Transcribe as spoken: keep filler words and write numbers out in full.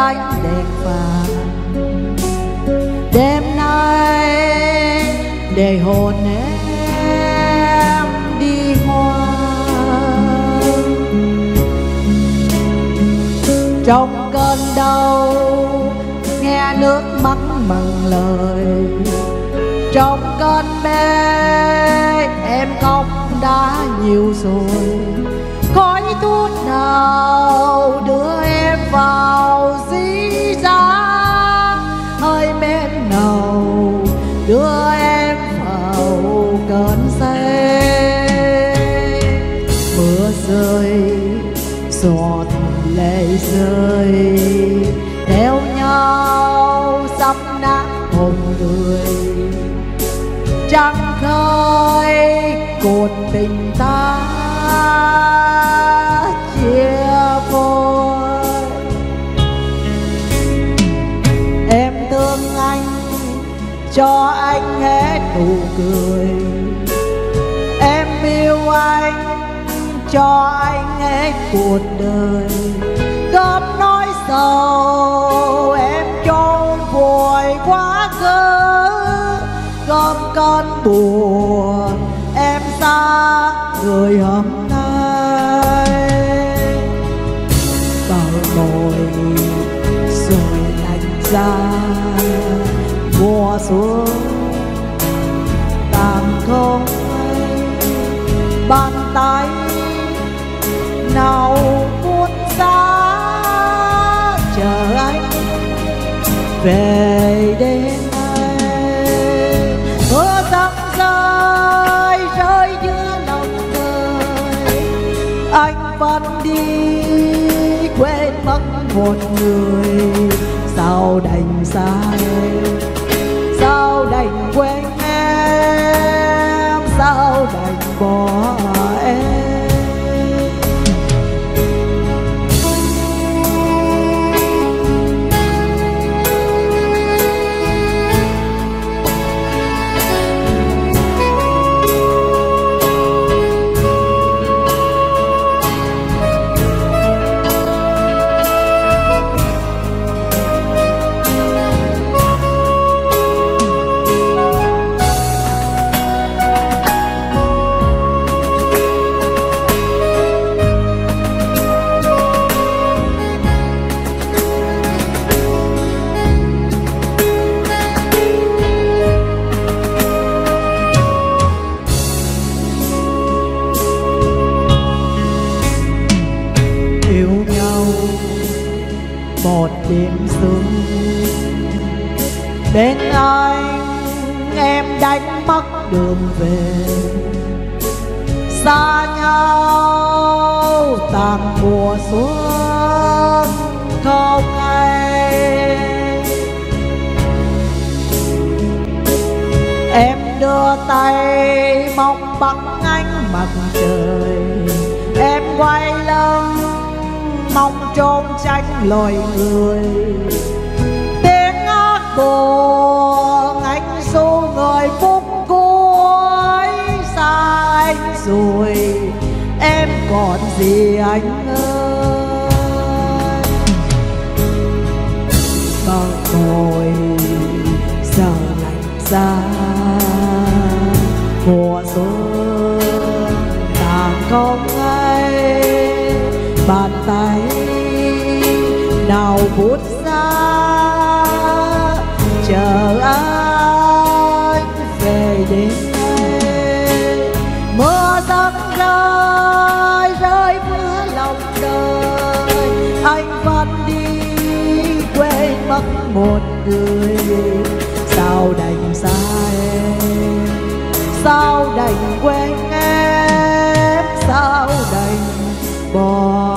ánh đèn vàng. Đêm nay để hồn em đi hoa, trong cơn đau nghe nước mắt mặn lời, trong cơn mê em khóc đã nhiều rồi. Khói thuốc nào đưa em vào dĩ dáng, hơi men nào đưa em vào cơn say. Mưa rơi giọt lệ rơi theo nhau sắp nát hồn người, trăng khơi cột tình ta chia phôi. Em thương anh cho anh hết nụ cười, em yêu anh cho anh hết cuộc đời. Cơm nói sầu em chôn vùi quá khứ, gom cơn buồn em xa người hôm nay. Vào ngồi rồi lạnh ra mùa xuống tàn không hay, bàn tay nào buốt giá chờ anh về đến đây. Mưa răng rơi rơi giữa lòng đời, anh vẫn đi quên mất một người. Sao đành xa em, sao đành quên em, sao đành bỏ em. Một đêm xuân bên anh em đánh mất đường về, xa nhau tàn mùa xuân không ai. Em đưa tay mong bằng ánh mặt trời, em quay lưng mong trốn tránh loài người. Tiếng hát buồn anh số người phút cuối xa anh rồi, em còn gì anh ơi. Bao hồi giờ lạnh giá mùa xuân tàn không ai, bàn tay nào bút ra chờ anh về đến đây. Mưa giăng rơi rơi mưa lòng đời, anh vẫn đi quên mất một người. Sao đành xa em, sao đành quên em, sao đành bỏ